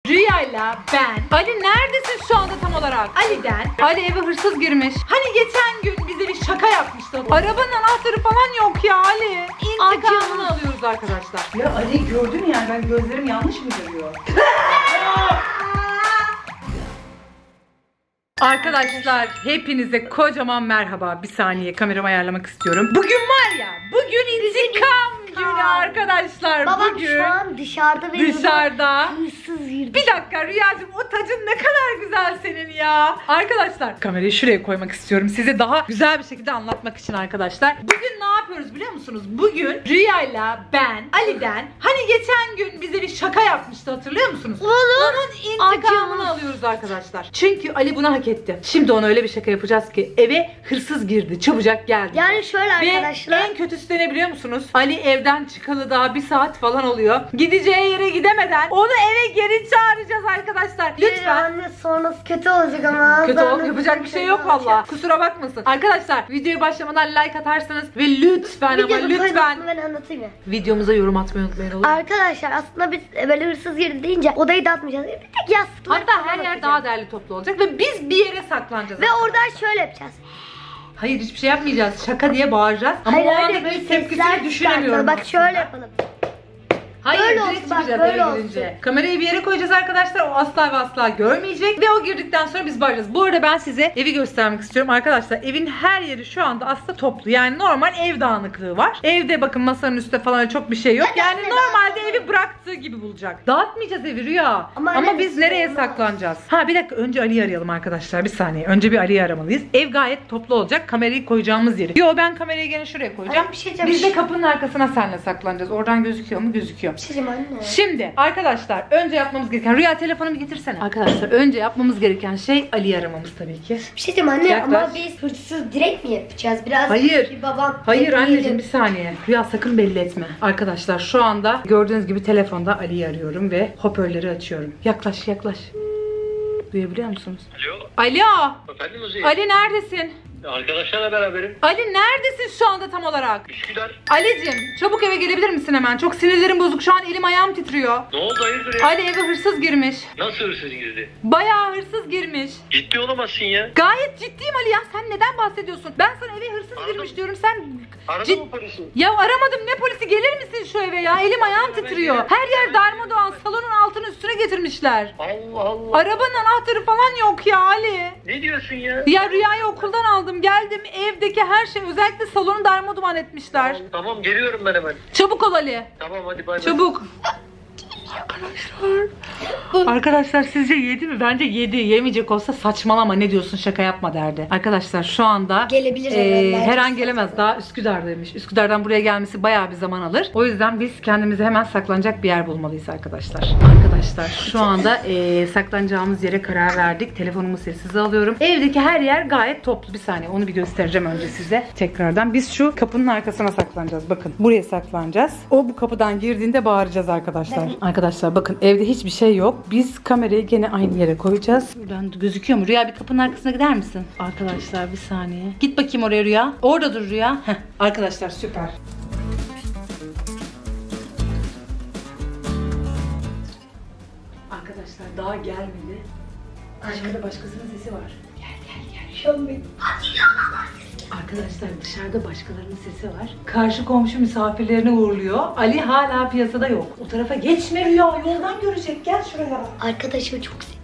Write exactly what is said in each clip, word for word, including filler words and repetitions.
Rüya'yla ben. Ali neredesin şu anda tam olarak? Ali'den. Ali eve hırsız girmiş. Hani geçen gün bize bir şaka yapmıştı. Arabanın anahtarı falan yok ya Ali. İntikamını alıyoruz arkadaşlar. Ya Ali gördün mü yani, ben gözlerim yanlış mı görüyor? Arkadaşlar hepinize kocaman merhaba. Bir saniye kameramı ayarlamak istiyorum. Bugün var ya, bugün intikam günü arkadaşlar. Babam bugün şu an dışarıda ve dışarıda. hırsız girdi. Bir dakika Rüyacığım, o tacın ne kadar güzel senin ya. Arkadaşlar kamerayı şuraya koymak istiyorum. Size daha güzel bir şekilde anlatmak için arkadaşlar. Bugün ne yapıyoruz biliyor musunuz? Bugün Rüya'yla ben Ali'den, hani geçen gün bize bir şaka yapmıştı, hatırlıyor musunuz? Olur. Onun intikamını alıyoruz arkadaşlar. Çünkü Ali bunu hak etti. Şimdi ona öyle bir şaka yapacağız ki eve hırsız girdi, çabucak geldi. Yani şöyle Ve arkadaşlar. en kötüsü de ne biliyor musunuz? Ali evden çıkalı daha bir saat falan oluyor. Gideceği yere gidemeden onu eve geri çağıracağız arkadaşlar. Lütfen. Anne sonrası kötü olacak ama. Kötü ol, yapacak bir şey yok valla. Kusura bakmasın. Arkadaşlar videoya başlamadan like atarsanız ve lütfen ama lütfen ben anlatayım ya. videomuza yorum atmayı unutmayın, olur mu? Arkadaşlar aslında biz böyle hırsız girdi deyince odayı dağıtmayacağız. Bir tek yastıklar Hatta falan her yer atacağız. daha değerli toplu olacak ve biz bir yere saklanacağız. Ve oradan şöyle yapacağız. Hayır, hiçbir şey yapmayacağız. Şaka diye bağıracağız. Ama Hayır, o öyle anda bir böyle sesler tepkisini düşünemiyorum. çıkartalım. Bak şöyle aslında. yapalım. Hayır, Böyle direkt olsun, bak, çıkacağız böyle eve girince. Kamerayı bir yere koyacağız arkadaşlar. O asla ve asla görmeyecek. Ve o girdikten sonra biz bağıracağız. Bu arada ben size evi göstermek istiyorum. Arkadaşlar evin her yeri şu anda aslında toplu. Yani normal ev dağınıklığı var. Evde bakın masanın üstte falan çok bir şey yok. Yani normalde evi bıraktığı gibi bulacak. Dağıtmayacağız evi Rüya. Ama Ama öyle biz bir şey nereye olmaz. saklanacağız? Ha bir dakika, önce Ali'yi arayalım arkadaşlar. Bir saniye. Önce bir Ali'yi aramalıyız. Ev gayet toplu olacak. Kamerayı koyacağımız yeri. Yo, ben kamerayı gene şuraya koyacağım. Ay, bir şey diyeceğim. Biz de kapının arkasına seninle saklanacağız. Oradan gözüküyor mu? Gözüküyor. Bir şey diyeyim anne. Şimdi arkadaşlar önce yapmamız gereken, Rüya telefonumu getirsene. Arkadaşlar önce yapmamız gereken şey Ali'yi aramamız tabii ki. Bir şey diyeyim anne Yaklaş. ama biz hırsız direkt mi yapacağız? Biraz Hayır. bir babam. Hayır bekleyelim. anneciğim, bir saniye. Rüya sakın belli etme. Arkadaşlar şu anda gördüğünüz gibi telefonda Ali'yi arıyorum ve hoparlörleri açıyorum. Yaklaş yaklaş. Duyabiliyor musunuz? Alo. Alo. Efendim Uzay. Ali neredesin? Arkadaşlarla beraberim. Ali neredesin şu anda tam olarak? Üsküdar. Ali'cim çabuk eve gelebilir misin hemen? Çok sinirlerim bozuk, şu an elim ayağım titriyor. Ne oldu, hayırdır ya? Ali eve hırsız girmiş. Nasıl hırsız girdi? Bayağı hırsız girmiş. Ciddi olamazsın ya. Gayet ciddiyim Ali ya. Sen neden bahsediyorsun? Ben sana eve hırsız Aradım. girmiş diyorum. Sen Aradın Cid- mı polisi? Ya aramadım, ne polisi, gelir misin şu eve ya? Elim ayağım titriyor. Her yer darmadağın. Salonun altını üstüne getirmişler. Allah Allah. Arabanın anahtarı falan yok ya Ali. Ne diyorsun ya? Ya Rüya'yı okuldan aldım. Geldim, evdeki her şey, özellikle salonu darmadağın etmişler. Tamam, geliyorum ben hemen. Çabuk ol Ali. Tamam, hadi bay bay. Çabuk. Arkadaşlar. Arkadaşlar sizce yedi mi? Bence yedi. Yemeyecek olsa saçmalama, ne diyorsun, şaka yapma derdi. Arkadaşlar şu anda Gelebilir e, hemen, her an bence gelemez. Daha Üsküdar'daymış. Üsküdar'dan buraya gelmesi bayağı bir zaman alır. O yüzden biz kendimize hemen saklanacak bir yer bulmalıyız arkadaşlar. Arkadaşlar şu anda e, saklanacağımız yere karar verdik. Telefonumu sessize alıyorum. Evdeki her yer gayet toplu. Bir saniye, onu bir göstereceğim önce size. Tekrardan biz şu kapının arkasına saklanacağız. Bakın buraya saklanacağız. O bu kapıdan girdiğinde bağıracağız arkadaşlar. Arkadaşlar bakın evde hiçbir şey yok. Biz kamerayı gene aynı yere koyacağız. Buradan gözüküyor mu? Rüya bir kapının arkasına gider misin? Arkadaşlar bir saniye. Git bakayım oraya Rüya. Orada dur Rüya. Heh. Arkadaşlar süper. Arkadaşlar daha gelmedi. Arkada başkasının sesi var. Gel gel gel. Şu an benim. Arkadaşlar dışarıda başkalarının sesi var. Karşı komşu misafirlerini uğurluyor. Ali hala piyasada yok. O tarafa geçme Rüya. Yoldan görecek. Gel şuraya. Arkadaşımı çok seviyorum.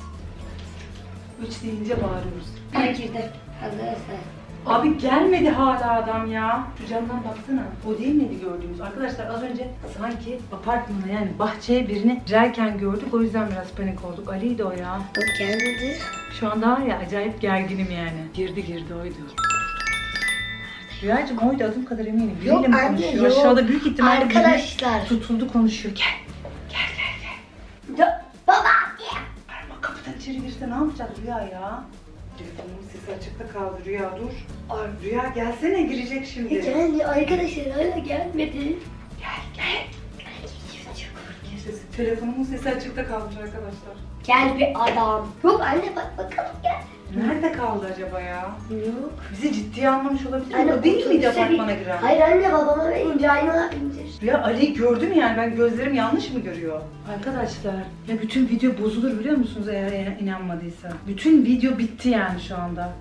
Üç deyince bağırıyoruz. Ay girdi. Hazırsa. Abi gelmedi hala adam ya. Şu camdan baksana. O değil miydi gördüğümüz? Arkadaşlar az önce sanki apartmana, yani bahçeye birini girerken gördük. O yüzden biraz panik olduk. Ali'ydi o ya. O gelmedi. Şu anda var ya, acayip gerginim yani. Girdi girdi oydu. Rüyacığım oydu, adım kadar eminim. Biriyle Yok mi anne, konuşuyor? yok. Aşağıda büyük ihtimalle Arkadaşlar. biri tutuldu konuşuyor. Gel. Gel gel gel. Ya, baba. Arama, kapıdan içeri girse ne yapacağız Rüya ya? Telefonumun sesi açıkta kaldı Rüya, dur. Ay, Rüya gelsene, girecek şimdi. E, geldi arkadaşlar, hala gelmedi. Gel gel. Sesi, telefonumun sesi açıkta kalmış arkadaşlar. Gel bir adam. Yok anne bak bakalım gel. Nerede kaldı acaba ya? Yok. Bizi ciddiye almamış olabilir mi? Anne, O değil miydi otobüse apartmana bin- giren? Hayır anne, babama ve İbrahim'e bindir. Ya Ali gördüm yani, ben gözlerim yanlış mı görüyor? Arkadaşlar ya bütün video bozulur biliyor musunuz eğer inanmadıysa. Bütün video bitti yani şu anda.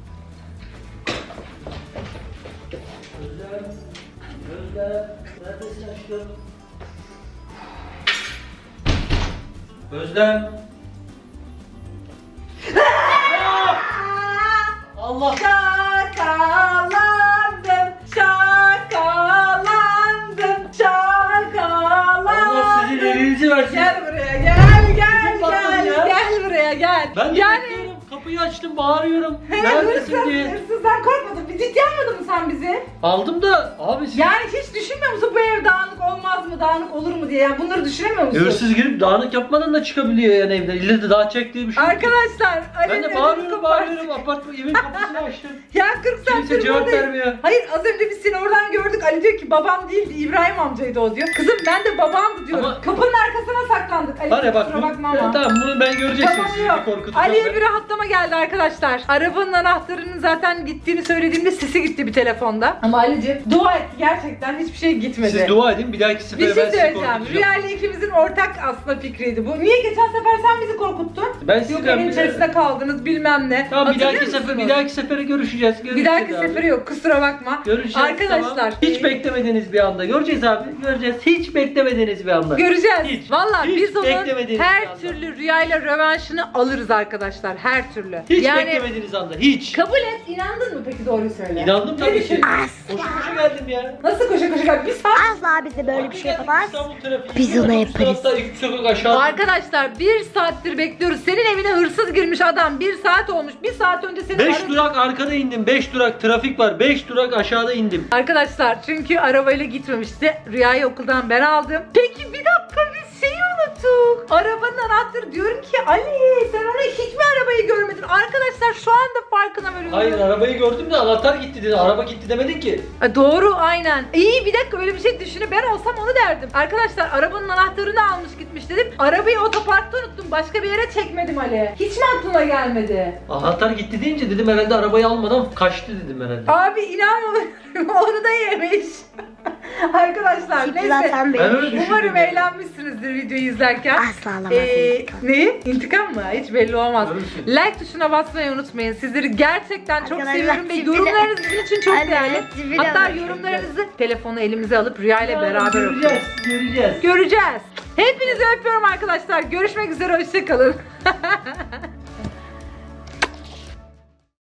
Özlem, Özlem, neredesin aşkım? Özlem. Allah. Şakalandım, şakalandım, şakalandım. Allah sizin elinizi versin. Gel buraya, gel, gel, Kim patladı gel, ya? gel buraya, gel. Ben de yani, bekliyorum. Kapıyı açtım, bağırıyorum. He, Neredesin hırsız, diye. hırsızdan korkmadın. Bir ciddi almadın mı sen bizi? Aldım da abi siz... Yani hiç düşünmüyor musun bu ev dağınık olmaz mı, dağınık olur mu diye? Yani bunları düşünemiyor musun? Hırsız girip dağınık yapmadan da çıkabiliyor yani evden. İlle de daha çek diye bir şey yok. Arkadaşlar, Ben Ali'nin de önünü bağırıyorum, kapat. bağırıyorum. Apartman evin kapısını açtım. Ya kırk Kimse saattir cevap buradayım. vermiyor. Hayır, az önce biz seni oradan gördük. Ali diyor ki babam değildi, İbrahim amcaydı o diyor. Kızım ben de babamdı diyorum. Ama- Kapının arkasına saklandık. Ali Var ya bak, kusura bu, bakma ama. tamam bunu ben göreceksiniz. Tamam, Sizi yok. bir korkutacağım Ali'ye ben. bir rahatlama geldi arkadaşlar. Arabanın anahtarının zaten gittiğini söylediğimde sesi gitti bir telefonda. Ama Ali'ciğim dua et, gerçekten hiçbir şey gitmedi. Siz dua edin, bir dahaki Bir sefere şey ben sizi söyleyeceğim. korkutacağım. Rüya ile ikimizin ortak aslında fikriydi bu. Niye geçen sefer sen bizi korkuttun? Ben sizi Yok ben evin bir- içerisinde kaldınız bilmem ne. Tamam, bir Hatırlıyor dahaki sefer musunuz? bir dahaki sefere görüşeceğiz. Bir görüşeceğiz dahaki abi. sefere yok, kusura bakma. Görüşeceğiz. Arkadaşlar. Tamam. Hiç beklemediğiniz bir anda. Göreceğiz abi. Göreceğiz. Hiç beklemediğiniz bir anda. Göreceğiz. Hiç. Valla Hiç biz onun beklemediğiniz bir her anda. türlü rüyayla rövanşını alırız arkadaşlar. Her türlü. Hiç yani beklemediğiniz anda. Hiç. kabul et. İnandın mı peki, doğruyu söyle. İnandım Ne tabii ki. düşünüyorsun? Koşa koşa geldim ya. Nasıl koşa koşa gel? Bir saat. Asla bize böyle bir şey Geldik yapamaz. İstanbul trafiği. Biz İki ona otobüs yaparız. tarafta, iki sokak aşağı. Arkadaşlar bir saattir bekliyoruz. Senin evine hırsız girmiş adam. Bir saat olmuş. Bir saat önce seni beş aradı. durak arkada indim. beş durak trafik var. beş durak aşağıda indim. Arkadaşlar çünkü arabayla gitmemişti. Rüyayı okuldan ben aldım. Peki bir dakika, biz şeyi unuttuk. Arabanın anahtarı, diyorum ki Ali sen ona hiç mi arabayı görmedin? Arkadaşlar şu anda farkına varıyorum. Hayır, arabayı gördüm de anahtar gitti dedi. Araba gitti demedin ki. Ha, doğru, aynen. İyi, bir dakika, öyle bir şey düşünün. Ben olsam onu derdim. Arkadaşlar arabanın anahtarını almış gitmiş dedim. Arabayı otoparkta unuttum. Başka bir yere çekmedim Ali. Hiç mi aklına gelmedi? Anahtar gitti deyince dedim herhalde arabayı almadan kaçtı dedim herhalde. Abi inanmıyorum. Onu da yemiş. Arkadaşlar Tip neyse. zaten Ben öyle benim. düşündüm. Umarım eğlenmişsinizdir videoyu izlerken. Asla alamaz Ee, intikam. neyi? İntikam mı? Hiç belli olmaz. Görürsün. Like tuşuna basmayı unutmayın. Sizleri gerçekten çok Arkadaşlar, seviyorum ve tipi de- yorumlarınız bizim için çok Anne, değerli. tipi de Hatta bakın. yorumlarınızı telefonu elimize alıp Rüya ile beraber okuyoruz. Göreceğiz. Göreceğiz. Göreceğiz. Hepinizi öpüyorum arkadaşlar. Görüşmek üzere. Hoşça kalın.